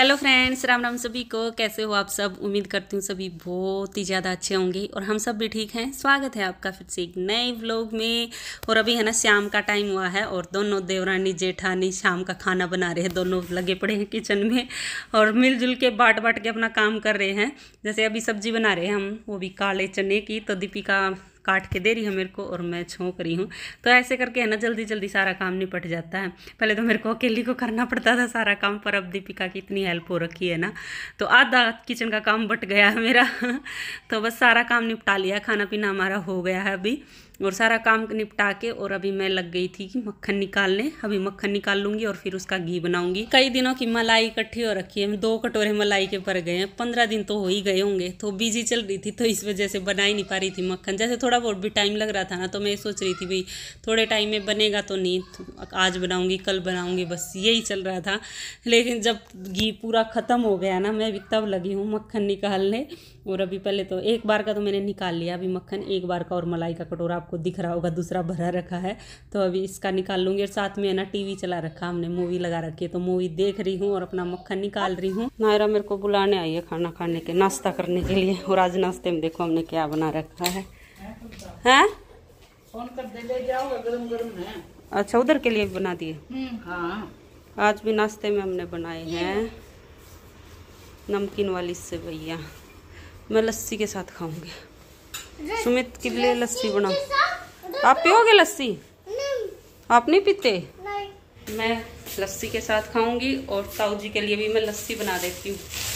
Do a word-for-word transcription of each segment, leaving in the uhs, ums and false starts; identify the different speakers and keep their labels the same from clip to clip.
Speaker 1: Hello friends, Ram Ram सभी को। कैसे हो आप सब? उम्मीद करती हूँ सभी बहुत ही ज़्यादा अच्छे होंगे और हम सब भी ठीक हैं। स्वागत है आपका फिर से एक नए व्लॉग में। और अभी है ना शाम का टाइम हुआ है और दोनों देवरानी जेठानी शाम का खाना बना रहे हैं। दोनों लगे पड़े हैं किचन में और मिलजुल के बाट बाट के अपना काम कर रहे हैं। जैसे अभी सब्जी बना रहे हैं हम, वो भी काले चने की। तो दीपिका काट के दे रही है मेरे को और मैं छोंक रही हूँ। तो ऐसे करके है ना जल्दी जल्दी सारा काम निपट जाता है। पहले तो मेरे को अकेली को करना पड़ता था सारा काम, पर अब दीपिका की इतनी हेल्प हो रखी है ना, तो आधा किचन का काम बट गया है मेरा। तो बस सारा काम निपटा लिया, खाना पीना हमारा हो गया है अभी और सारा काम निपटा के। और अभी मैं लग गई थी कि मक्खन निकालने। अभी मक्खन निकाल लूँगी और फिर उसका घी बनाऊंगी। कई दिनों की मलाई इकट्ठी हो रखी है, दो कटोरे मलाई के भर गए हैं। पंद्रह दिन तो हो ही गए होंगे। तो बिजी चल रही थी तो इस वजह से बना ही नहीं पा रही थी मक्खन। जैसे थोड़ा बहुत भी टाइम लग रहा था ना, तो मैं सोच रही थी भाई थोड़े टाइम में बनेगा तो नहीं, तो आज बनाऊँगी कल बनाऊँगी, बस यही चल रहा था। लेकिन जब घी पूरा ख़त्म हो गया ना, मैं भी तब लगी हूँ मक्खन निकालने। और अभी पहले तो एक बार का तो मैंने निकाल लिया अभी मक्खन, एक बार का और मलाई का कटोरा आपको दिख रहा होगा, दूसरा भरा रखा है। तो अभी इसका निकाल लूँगी। और साथ में है ना टीवी चला रखा, हमने मूवी लगा रखी है, तो मूवी देख रही हूँ और अपना मक्खन निकाल रही हूँ। नायरा मेरे को बुलाने आई है खाना खाने के, नाश्ता करने के लिए। और आज नाश्ते में देखो हमने क्या बना रखा है। हैं?
Speaker 2: फोन कर दे, ले जाओ, गरम गरम है।
Speaker 1: अच्छा, उधर के लिए बना दिए?
Speaker 2: हाँ।
Speaker 1: आज भी नाश्ते में हमने बनाए हैं नमकीन वाली सेवइयाँ। मैं लस्सी के साथ खाऊंगी। सुमित के लिए लस्सी बनाओ। आप पियोगे लस्सी? आप नहीं पीते? नहीं। मैं लस्सी के साथ खाऊंगी और ताऊ जी के लिए भी मैं लस्सी बना देती हूँ।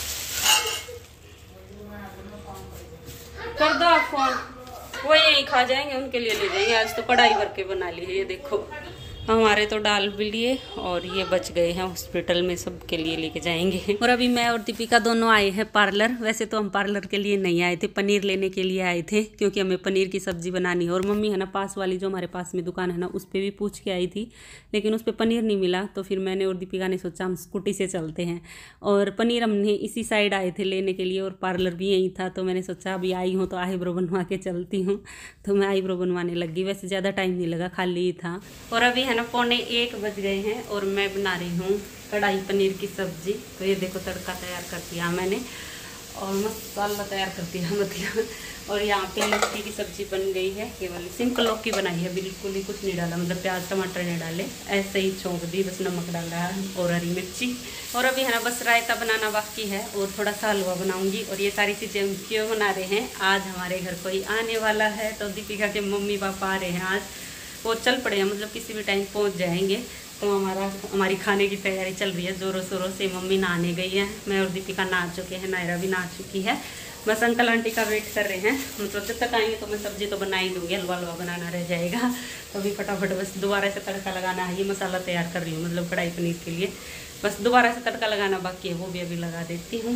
Speaker 1: कर दो आप फोन, वो यही खा जाएंगे, उनके लिए ले जाएंगे। आज तो कढ़ाई भर के बना ली है। ये देखो हमारे तो डाल भी लिए और ये बच गए हैं, हॉस्पिटल में सबके लिए लेके जाएंगे। और अभी मैं और दीपिका दोनों आए हैं पार्लर। वैसे तो हम पार्लर के लिए नहीं आए थे, पनीर लेने के लिए आए थे, क्योंकि हमें पनीर की सब्जी बनानी है। और मम्मी है ना पास वाली जो हमारे पास में दुकान है ना, उस पर भी पूछ के आई थी, लेकिन उस पर पनीर नहीं मिला। तो फिर मैंने और दीपिका ने सोचा हम स्कूटी से चलते हैं। और पनीर हमने इसी साइड आए थे लेने के लिए और पार्लर भी यहीं था। तो मैंने सोचा अभी आई हूँ तो आईब्रो बनवा के चलती हूँ। तो मैं आईब्रो बनवाने लगी। वैसे ज़्यादा टाइम नहीं लगा, खाली ही था। और अभी ना पौने एक बज गए हैं और मैं बना रही हूँ कढ़ाई पनीर की सब्जी। तो ये देखो तड़का तैयार कर दिया मैंने और मसाला तैयार कर दिया मतलब। और यहाँ पे लौकी की सब्जी बन गई है, केवल सिंपल लौकी बनाई है, बिल्कुल ही कुछ नहीं डाला, मतलब प्याज टमाटर नहीं डाले, ऐसे ही छोंक दी, बस नमक डाल रहा है और हरी मिर्ची। और अभी है ना बस रायता बनाना बाकी है और थोड़ा सा हलवा बनाऊंगी। और ये सारी चीज़ें हम क्यों बना रहे हैं, आज हमारे घर कोई आने वाला है। तो दीपिका के मम्मी पापा आ रहे हैं आज, वो चल पड़े हैं, मतलब किसी भी टाइम पहुंच जाएंगे। तो हमारा हमारी खाने की तैयारी चल रही है ज़ोरों शोरों से। मम्मी नहाने गई है, मैं और दीपिका नहा चुके हैं, नायरा भी नहा चुकी है। बस अंकल आंटी का वेट कर रहे हैं। मतलब जब तक आएंगे तो मैं सब्जी तो बना ही दूँगी, हलवा हलवा बनाना रह जाएगा। तो अभी फटाफट बस दोबारा से तड़का लगाना है। ये मसाला तैयार कर रही हूँ, मतलब कढ़ाई पनीर के लिए, बस दोबारा से तड़का लगाना बाकी है, वो भी अभी लगा देती हूँ।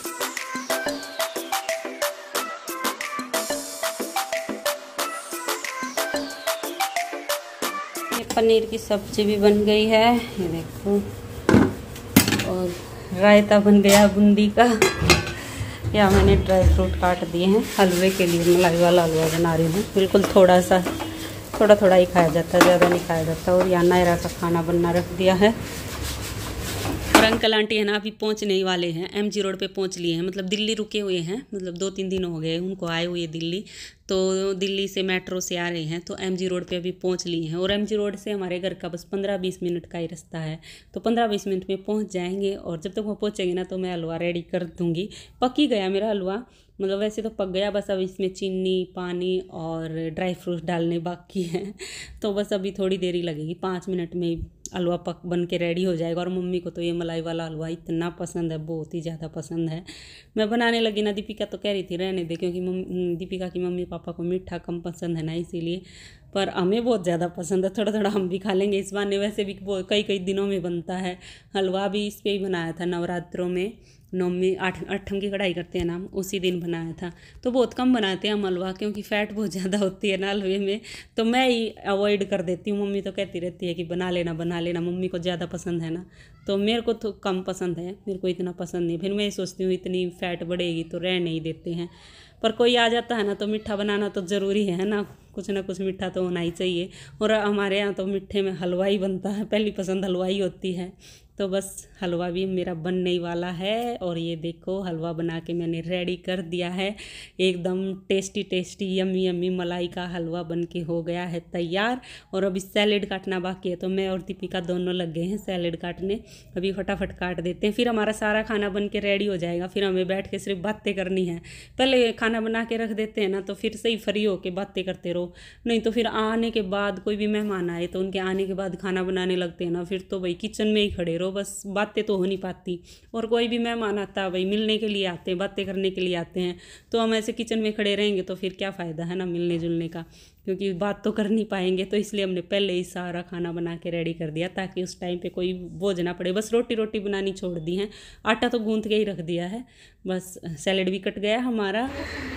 Speaker 1: पनीर की सब्जी भी बन गई है, ये देखो। और रायता बन गया बूंदी का। या मैंने ड्राई फ्रूट काट दिए हैं हलवे के लिए, मलाई वाला हलवा बना रही हूँ। बिल्कुल थोड़ा सा थोड़ा थोड़ा ही खाया जाता है, ज़्यादा नहीं खाया जाता। और यहाँ नायरा का खाना बनना रख दिया है। और अंकल आंटी है ना अभी पहुँचने ही वाले हैं, एमजी रोड पे पहुँच लिए हैं, मतलब दिल्ली रुके हुए हैं, मतलब दो तीन दिन हो गए उनको आए हुए दिल्ली। तो दिल्ली से मेट्रो से आ रहे हैं, तो एमजी रोड पे अभी पहुंच लिए हैं। और एमजी रोड से हमारे घर का बस पंद्रह बीस मिनट का ही रास्ता है, तो पंद्रह बीस मिनट में पहुंच जाएंगे। और जब तक वो पहुंचेंगे ना तो मैं हलवा रेडी कर दूंगी। पक ही गया मेरा हलवा, मतलब वैसे तो पक गया, बस अब इसमें चीनी पानी और ड्राई फ्रूट डालने बाकी हैं। तो बस अभी थोड़ी देर ही लगेगी, पाँच मिनट में हलवा पक बन के रेडी हो जाएगा। और मम्मी को तो ये मलाई वाला हलवा इतना पसंद है, बहुत ही ज़्यादा पसंद है। मैं बनाने लगी ना, दीपिका तो कह रही थी रहने दे, क्योंकि दीपिका की मम्मी पापा को मीठा कम पसंद है ना, इसीलिए। पर हमें बहुत ज़्यादा पसंद है, थोड़ा थोड़ा हम भी खा लेंगे इस बहाने। वैसे भी कई कई दिनों में बनता है हलवा, भी इस पर ही बनाया था नवरात्रों में, नवमी आठ आठम की कढ़ाई करते हैं ना, उसी दिन बनाया था। तो बहुत कम बनाते हैं हम हलवा, क्योंकि फ़ैट बहुत ज़्यादा होती है ना हलवे में, तो मैं ही अवॉइड कर देती हूँ। मम्मी तो कहती रहती है कि बना लेना बना लेना, मम्मी को ज़्यादा पसंद है ना, तो मेरे को तो कम पसंद है, मेरे को इतना पसंद नहीं। फिर मैं सोचती हूँ इतनी फ़ैट बढ़ेगी तो रह नहीं देते हैं। पर कोई आ जाता है ना तो मीठा बनाना तो ज़रूरी है ना, कुछ ना कुछ मीठा तो होना ही चाहिए। और हमारे यहाँ तो मीठे में हलवा ही बनता है, पहली पसंद हलवा ही होती है। तो बस हलवा भी मेरा बनने ही वाला है। और ये देखो हलवा बना के मैंने रेडी कर दिया है, एकदम टेस्टी टेस्टी यम्मी यम्मी मलाई का हलवा बन के हो गया है तैयार। और अभी सैलेड काटना बाकी है, तो मैं और दीपिका दोनों लग गए हैं सैलेड काटने। अभी फटाफट काट देते हैं, फिर हमारा सारा खाना बन के रेडी हो जाएगा। फिर हमें बैठ के सिर्फ बातें करनी है। पहले खाना बना के रख देते हैं ना, तो फिर सही फ्री होके बातें करते रहो। नहीं तो फिर आने के बाद कोई भी मेहमान आए तो उनके आने के बाद खाना बनाने लगते हैं ना, फिर तो भाई किचन में ही खड़े रहो, बस बातें तो हो नहीं पाती। और कोई भी मेहमान आता है भाई मिलने के लिए आते हैं, बातें करने के लिए आते हैं, तो हम ऐसे किचन में खड़े रहेंगे तो फिर क्या फ़ायदा है ना मिलने जुलने का, क्योंकि बात तो कर नहीं पाएंगे। तो इसलिए हमने पहले ही सारा खाना बना के रेडी कर दिया, ताकि उस टाइम पे कोई बोझ ना पड़े। बस रोटी रोटी बनानी छोड़ दी है, आटा तो गूंथ के ही रख दिया है। बस सैलेड भी कट गया हमारा।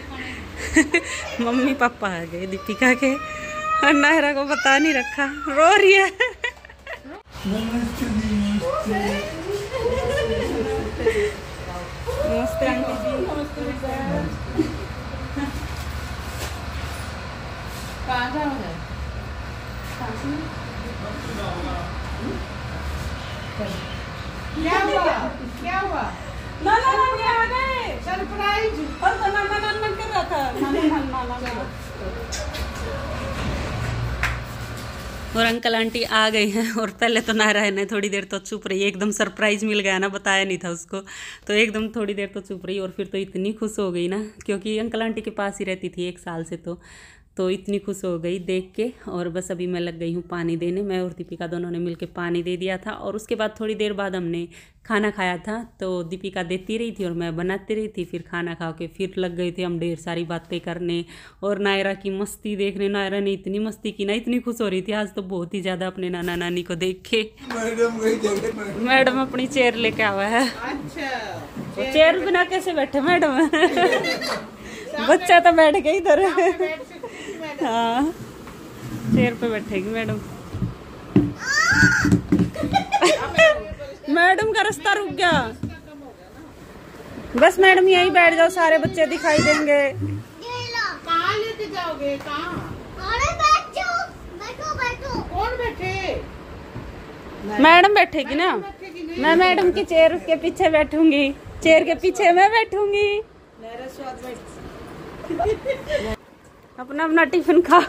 Speaker 1: मम्मी पापा आ गए दीपिका के, और नायरा को बता नहीं रखा, रो रही है। नमस्ते आंटी जी।
Speaker 2: कहाँ जाओ है? क्या हुआ? क्या हुआ?
Speaker 1: ना ना ना ये आ गए
Speaker 2: सरप्राइज।
Speaker 1: और तो ना ना ना कर रहा था ना ना ना ना। और अंकल आंटी आ गए हैं। और पहले तो नायरा ने थोड़ी देर तो चुप रही, एकदम सरप्राइज मिल गया ना, बताया नहीं था उसको, तो एकदम थोड़ी देर तो चुप रही। और फिर तो इतनी खुश हो गई ना, क्योंकि अंकल आंटी के पास ही रहती थी एक साल से, तो तो इतनी खुश हो गई देख के। और बस अभी मैं लग गई हूँ पानी देने। मैं और दीपिका दोनों ने मिलके पानी दे दिया था। और उसके बाद थोड़ी देर बाद हमने खाना खाया था, तो दीपिका देती रही थी और मैं बनाती रही थी। फिर खाना खा के फिर लग गए थे हम ढेर सारी बातें करने और नायरा की मस्ती देखने। नायरा ने इतनी मस्ती की ना, इतनी खुश हो रही थी आज तो बहुत ही ज़्यादा अपने नाना नानी को देख के। मैडम मैडम अपनी चेयर लेके आवा है।
Speaker 2: अच्छा,
Speaker 1: तो चेयर बिना कैसे बैठे मैडम? बच्चा तो बैठ गई इधर। हाँ चेयर पे बैठेगी मैडम। मैडम का रास्ता रुक गया। बस मैडम यहीं बैठ जाओ, सारे बच्चे दिखाई देंगे।
Speaker 2: कहाँ लेके जाओगे? कहाँ?
Speaker 3: अरे बैठ जाओ, बैठो बैठो।
Speaker 2: कौन बैठे?
Speaker 1: मैडम बैठेगी ना, मैं मैडम की चेयर के पीछे बैठूंगी, चेयर के पीछे मैं बैठूंगी। अपना अपना टिफिन खा।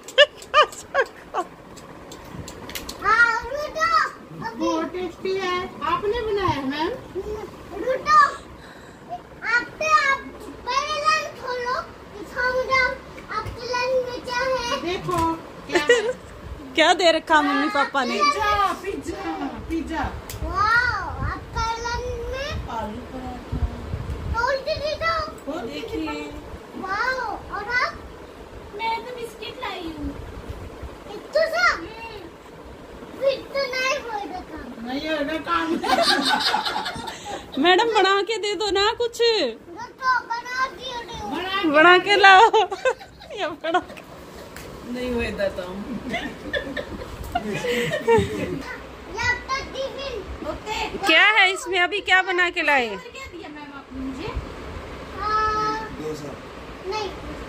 Speaker 3: हाँ रुको, अभी
Speaker 2: बहुत टेस्टी है। आपने बनाया है मैम?
Speaker 3: रुको, आपने आप पहले लंच खोलो, दिखाओ जाओ आपके लंच में क्या है।
Speaker 2: देखो क्या है?
Speaker 1: क्या दे रखा मम्मी पापा ने?
Speaker 2: Pizza pizza pizza.
Speaker 3: वाह, आपका लंच में
Speaker 2: आलू पराठा।
Speaker 3: रोटी दे दो।
Speaker 2: वो देखिए।
Speaker 3: वाह, और आप? मैं तो बिस्किट लाई हूँ। इतना सा? फिर तो नहीं होगा काम।
Speaker 2: नहीं होगा काम।
Speaker 1: मैडम बना के दे दो ना कुछ।
Speaker 3: रुको, बना दियो दो।
Speaker 2: बना
Speaker 1: बना के लाओ। या बना के।
Speaker 2: नहीं होगा तो
Speaker 3: ये आपका टिफिन। ओके।
Speaker 1: क्या है इसमें? अभी क्या बना के लाए?
Speaker 3: क्या दिया मैम आपने मुझे? हाँ। नहीं।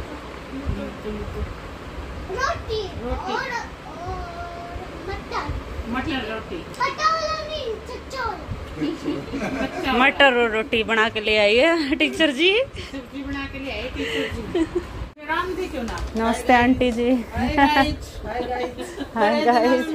Speaker 3: रोटी और और मटर।
Speaker 2: मटर रोटी।
Speaker 3: मटर वाला नहीं, चचोर।
Speaker 1: मटर और रोटी बना के ले आई है टीचर जी।
Speaker 2: सब्जी बना के ले आए टीचर जी। राम दी क्यों ना?
Speaker 1: नमस्ते aunty ji.
Speaker 2: Hi guys, hi guys.
Speaker 1: Hi guys.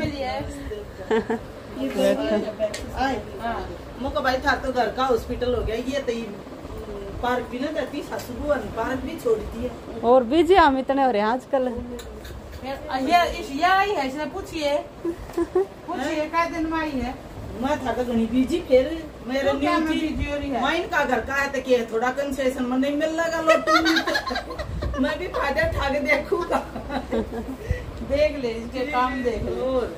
Speaker 4: मुका भाई था तो घर का हॉस्पिटल हो गया ये तो पार्क भी ना जाती सासू बुआ ने पार्क भी छोड़ दी है।
Speaker 1: और बिजी हम इतने हो रहे हैं आजकल।
Speaker 2: ये इस ये आई है, इसने पूछिए पूछिए क्या दिन में आई है?
Speaker 4: मैं था तो घनी बीजी फिर मेरे
Speaker 2: तो क्या
Speaker 4: न्यू
Speaker 2: मैं
Speaker 4: थी
Speaker 2: बिजी हो रही है?
Speaker 4: मैं इनका घर का है तो के थोड़ा कंसेशन में नहीं मिल लगा लोग। मैं भी फायदा उठा के देखूंगा।
Speaker 2: देख ले इसके काम देख ले।
Speaker 4: और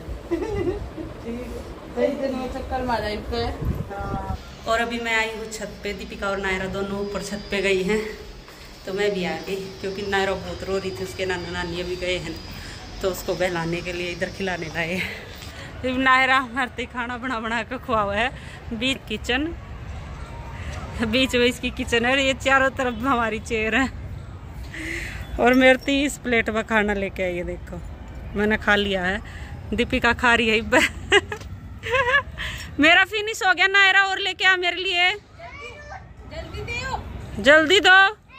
Speaker 2: कई दिन में चक्कर मारा इसके।
Speaker 4: हाँ।
Speaker 1: और अभी मैं आई हूँ छत पे, दीपिका और नायरा दोनों ऊपर छत पे गई हैं, तो मैं भी आ गई क्योंकि नायरा बहुत रो रही थी। उसके नाना नानी अभी गए हैं तो उसको बहलाने के लिए इधर खिलाने लाए। फिर नायरा हमारे खाना बना बना कर खुआ हुआ है। बीच किचन, बीच में इसकी किचन है और ये चारों तरफ हमारी चेयर है। और मेरे तीस प्लेट में खाना लेके आई है, देखो मैंने खा लिया है। दीपिका खा रही है। मेरा फिनिश हो गया नायरा, और लेके आ मेरे लिए।
Speaker 2: जल्दी दो,
Speaker 1: जल्दी दो।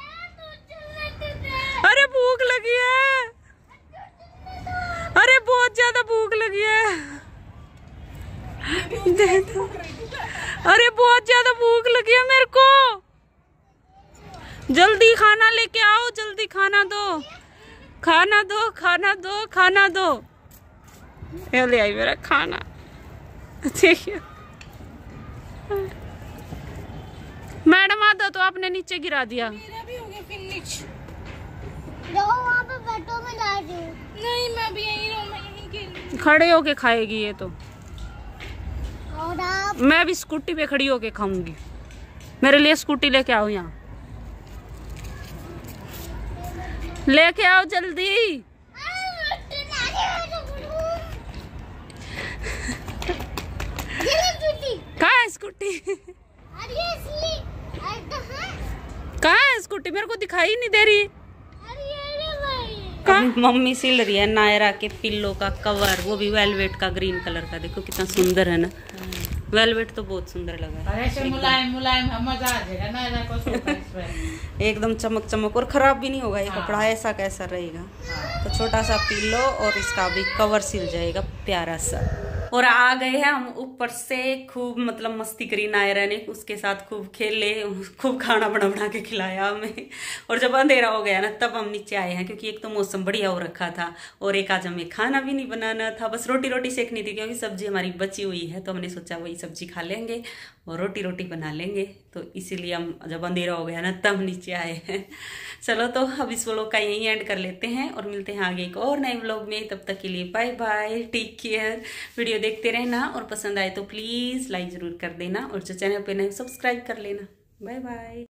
Speaker 1: अरे भूख लगी है, अरे बहुत ज्यादा भूख लगी है। दे दो। अरे बहुत ज्यादा भूख लगी है मेरे को, जल्दी खाना लेके आओ, जल्दी खाना दो, खाना दो, खाना दो, खाना दो। ये ले आई मेरा खाना, देखिए। मैडम आ दो, तो आपने नीचे गिरा दिया।
Speaker 2: मेरा भी हो गया फिनिश।
Speaker 3: रहो वहाँ पे बैठो, मैं ला रही हूँ।
Speaker 2: नहीं मैं भी यहीं रहूँ, मैं यहीं खेलूँ।
Speaker 1: खड़े होके खाएगी ये तो,
Speaker 3: और आप
Speaker 1: मैं भी स्कूटी पे खड़ी होके खाऊंगी। मेरे लिए स्कूटी लेके आओ, यहाँ लेके आओ जल्दी। कहाँ है स्कूटी? कहाँ है स्कूटी? मेरे को दिखाई नहीं दे रही। कहाँ? मम्मी सिल रही है नायरा के पिल्लो का कवर, वो भी वेलवेट का, ग्रीन कलर का। देखो कितना सुंदर है ना, वेलवेट तो बहुत सुंदर लगा है।
Speaker 2: ऐसे मुलायम मुलायम मजा आ जाएगा ना को सोफा इसमें।
Speaker 1: एकदम चमक चमक, और खराब भी नहीं होगा ये
Speaker 2: हाँ।
Speaker 1: कपड़ा, ऐसा कैसा रहेगा। तो छोटा सा पिल्लो और इसका भी कवर सिल जाएगा प्यारा सा। और आ गए हैं हम ऊपर से, खूब मतलब मस्ती करी नायरा ने, उसके साथ खूब खेले, खूब खाना बना बना के खिलाया हमें। और जब अंधेरा हो गया ना तब हम नीचे आए हैं, क्योंकि एक तो मौसम बढ़िया हो रखा था, और एक आज हमें खाना भी नहीं बनाना था, बस रोटी रोटी सेकनी थी, क्योंकि सब्जी हमारी बची हुई है। तो हमने सोचा वही सब्जी खा लेंगे और रोटी रोटी बना लेंगे। तो इसीलिए हम जब अंधेरा हो गया ना तब नीचे आए हैं। चलो तो अब इस व्लॉग का यहीं एंड कर लेते हैं, और मिलते हैं आगे एक और नए व्लॉग में। तब तक के लिए bye bye, take care. Video देखते रहना, और पसंद आए तो प्लीज लाइक जरूर कर देना, और जो चैनल पे नए सब्सक्राइब कर लेना। Bye bye.